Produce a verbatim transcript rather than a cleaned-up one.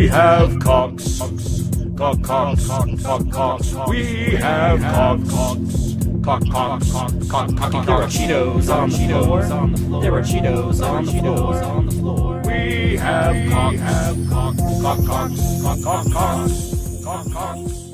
We have cocks. Cock, cocks, cock, cocks. We have cocks. Cock, cocks, cock, cock. There are Cheetos on the floor. There are Cheetos on the floor. We have cocks. Cock, cocks, cock, cocks. Cock, cocks.